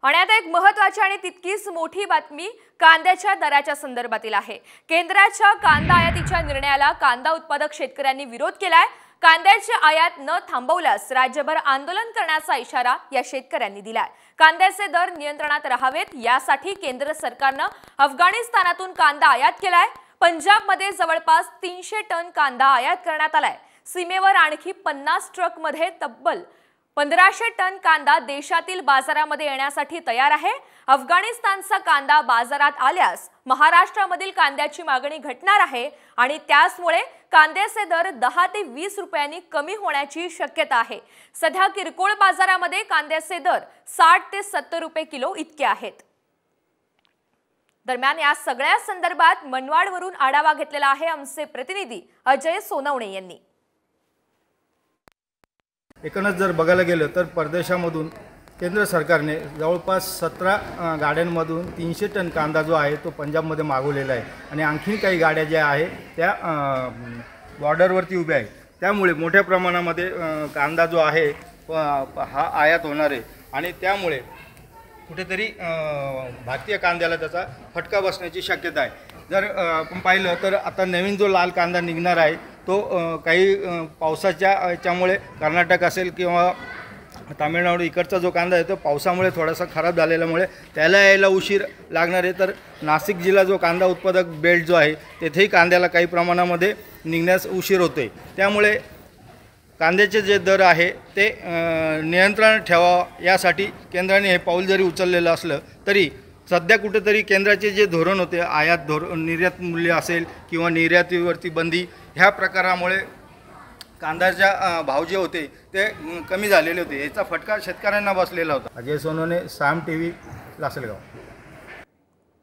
आणि आता एक महत्त्वाची आणि तितकीच मोठी बातमी कांद्याच्या दराच्या संदर्भातील आहे। केंद्राच्या कांदा आयातीच्या निर्णयाला कांदा उत्पादक शेतकऱ्यांनी विरोध केलाय। कांद्याची आयात न थांबवल्यास राज्यभर आंदोलन करण्याचा इशारा या शेतकऱ्यांनी दिलाय। कांद्याचे दर नियंत्रणात राहावेत यासाठी केंद्र सरकारने अफगाणिस्तानातून कांदा आयात केलाय। पंजाबमध्ये जवळपास 300 टन कांदा आयात करण्यात आलाय। सीमेवर आणखी 50 ट्रकमध्ये तब्बल 1500 टन कांदा देशातील बाजारामध्ये येण्यासाठी तयार आहे। अफगाणिस्तानचा कांदा बाजारात आल्यास महाराष्ट्रामधील कांद्याची मागणी घटणार आहे आणि त्यामुळे कांद्याचे दर 10 ते 20 रुपयांनी कमी होण्याची शक्यता आहे। सध्या किरकोळ बाजारामध्ये कांद्याचे दर 60 ते 70 रुपये किलो इतके आहेत। दरम्यान या सगळ्या संदर्भात मनमाडवरून आढावा घेतलेला आहे आमचे प्रतिनिधी अजय सोनवणे यांनी। एकूणच जर बघायला गेलं तर परदेशामधून केंद्र सरकारने जवळपास 17 गाड्यांमधून 300 टन कांदा जो आहे तो पंजाबमध्ये मागवलेला आहे आणि आणखीन काही गाड्या ज्या आहेत त्या बॉर्डरवरती उभ्या आहेत। त्यामुळे मोठ्या प्रमाणामध्ये कांदा जो आहे हा आयात होणार आहे आणि त्यामुळे कुठेतरी भारतीय कांद्याला त्याचा फटका बसण्याची शक्यता आहे। जर आपण पाहिलं तर आता नवीन जो लाल कांदा निघणार आहे तो काही पावसाच्या याच्यामुळे कर्नाटक असेल किंवा तामिळनाडू इकडचा जो कांदा आहे तो पावसामुळे थोडासा खराब झालेल्यामुळे त्याला यायला उशीर लागणार आहे। तर नाशिक जिल्हा जो कांदा उत्पादक बेल्ट जो आहे तेथेही कांद्याला काही प्रमाणामध्ये निघण्यास उशीर होतोय। त्यामुळे कांद्याचे जे दर आहे ते नियंत्रणात ठेवावं यासाठी केंद्राने हे पाऊल जरी उचललेलं असलं तरी सध्या कुठेतरी केंद्राचे जे धोरण होते आयात धोरण निर्यात मूल्य असेल किंवा निर्यातीवरती बंदी ह्या प्रकारामुळे कांद्याचा भाव जे होते ते कमी झालेले होते। याचा फटका शेतकऱ्यांना बसलेला होता। अजय सोनवणे, साम टीव्ही, लासलगाव।